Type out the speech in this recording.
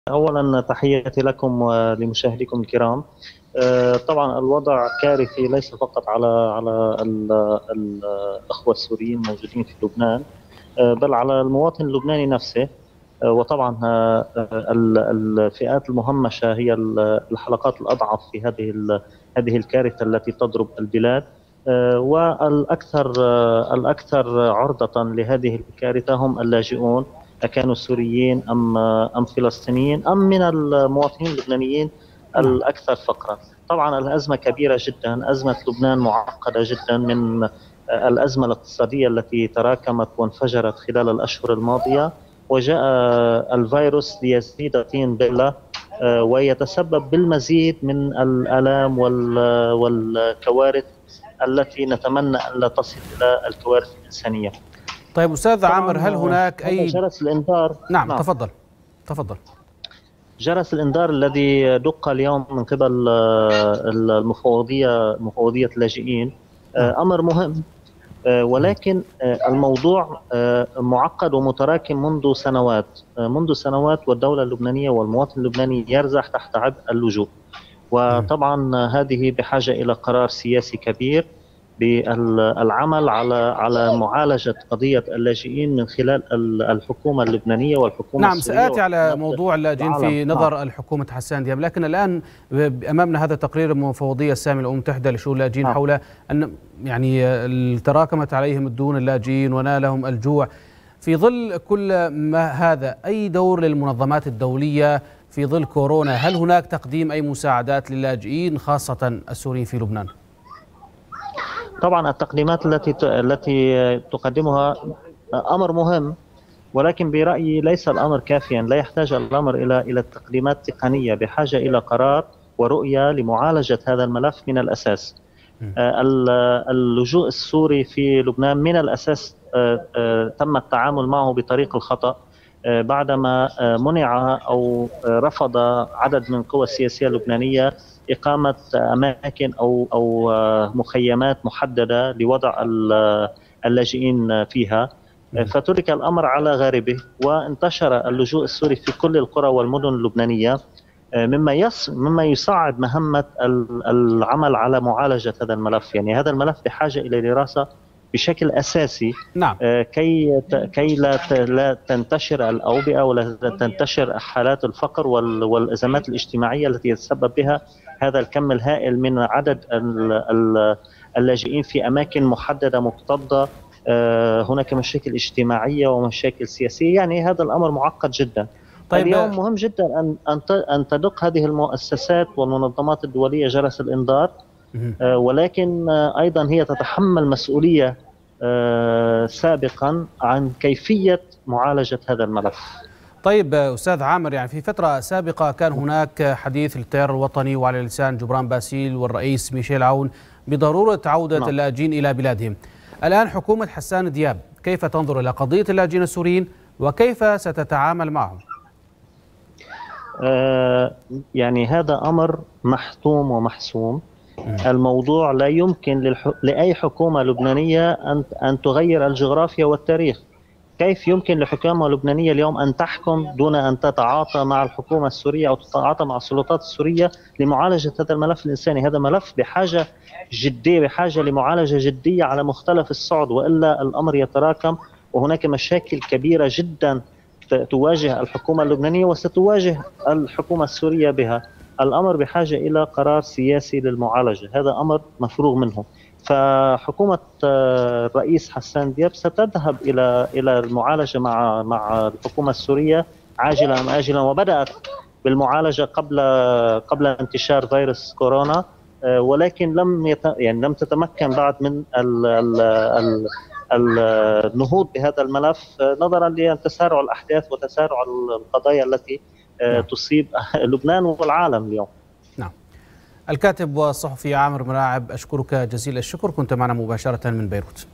أولا تحياتي لكم ولمشاهديكم الكرام. طبعا الوضع كارثي ليس فقط على الأخوة السوريين الموجودين في لبنان، بل على المواطن اللبناني نفسه. وطبعا الفئات المهمشة هي الحلقات الأضعف في هذه الكارثة التي تضرب البلاد. الأكثر عرضة لهذه الكارثة هم اللاجئون، كانوا سوريين أم فلسطينيين أم من المواطنين اللبنانيين الأكثر فقرا. طبعا الأزمة كبيرة جدا، أزمة لبنان معقدة جدا، من الأزمة الاقتصادية التي تراكمت وانفجرت خلال الأشهر الماضية، وجاء الفيروس ليزيد طين بلة ويتسبب بالمزيد من الآلام والكوارث التي نتمنى أن لا تصل إلى الكوارث الإنسانية. طيب أستاذ عامر، هل هناك أي جرس الإنذار؟ نعم. تفضل. جرس الإنذار الذي دق اليوم من قبل مفوضية اللاجئين أمر مهم، ولكن الموضوع معقد ومتراكم منذ سنوات، والدولة اللبنانية والمواطن اللبناني يرزح تحت عبء اللجوء. وطبعا هذه بحاجة إلى قرار سياسي كبير بالعمل على معالجة قضية اللاجئين من خلال الحكومة اللبنانية والحكومة السورية. سآتي على موضوع اللاجئين في نظر الحكومة حسان دياب، لكن الآن أمامنا هذا تقرير من مفوضية السامية الأمم المتحدة لشؤون اللاجئين حول أن تراكمت عليهم الديون اللاجئين ونالهم الجوع. في ظل كل ما هذا، أي دور للمنظمات الدولية في ظل كورونا؟ هل هناك تقديم أي مساعدات للاجئين خاصة السوريين في لبنان؟ طبعا التقديمات التي تقدمها أمر مهم، ولكن برأيي ليس الأمر كافيا. لا يحتاج الأمر إلى تقديمات تقنية، بحاجة إلى قرار ورؤية لمعالجة هذا الملف من الأساس. اللجوء السوري في لبنان من الأساس تم التعامل معه بطريق الخطأ، بعدما منع أو رفض عدد من القوى السياسية اللبنانية إقامة أماكن أو مخيمات محددة لوضع اللاجئين فيها، فترك الأمر على غاربه، وانتشر اللجوء السوري في كل القرى والمدن اللبنانية، مما يصعب مهمة العمل على معالجة هذا الملف. يعني هذا الملف بحاجة إلى دراسة بشكل أساسي. نعم. كي لا تنتشر الأوبئة ولا تنتشر حالات الفقر والأزمات الاجتماعية التي يتسبب بها هذا الكم الهائل من عدد اللاجئين في أماكن محددة مكتظة. هناك مشاكل اجتماعية ومشاكل سياسية، يعني هذا الأمر معقد جدا. طيب، اليوم مهم جدا أن تدق هذه المؤسسات والمنظمات الدولية جرس الإنذار، ولكن أيضا هي تتحمل مسؤولية سابقا عن كيفية معالجة هذا الملف. طيب أستاذ عامر، يعني في فترة سابقة كان هناك حديث للتيار الوطني وعلى لسان جبران باسيل والرئيس ميشيل عون بضرورة عودة اللاجئين إلى بلادهم. الآن حكومة حسان دياب كيف تنظر إلى قضية اللاجئين السوريين وكيف ستتعامل معهم؟ يعني هذا أمر محتوم ومحسوم. الموضوع لا يمكن لأي حكومة لبنانية أن تغير الجغرافيا والتاريخ. كيف يمكن لحكومة لبنانية اليوم أن تحكم دون أن تتعاطى مع الحكومة السورية أو تتعاطى مع السلطات السورية لمعالجة هذا الملف الإنساني؟ هذا ملف بحاجة جدية، بحاجة لمعالجة جدية على مختلف الصعد، وإلا الأمر يتراكم، وهناك مشاكل كبيرة جدا تواجه الحكومة اللبنانية وستواجه الحكومة السورية بها. الأمر بحاجة إلى قرار سياسي للمعالجة، هذا أمر مفروغ منه. فحكومة الرئيس حسان دياب ستذهب إلى المعالجة مع الحكومة السورية عاجلا أم آجلا، وبدأت بالمعالجة قبل انتشار فيروس كورونا، ولكن لم تتمكن بعد من النهوض بهذا الملف، نظرا لتسارع الأحداث وتسارع القضايا التي تصيب لبنان والعالم اليوم. نعم. الكاتب والصحفي عامر ملاعب، أشكرك جزيل الشكر، كنت معنا مباشرة من بيروت.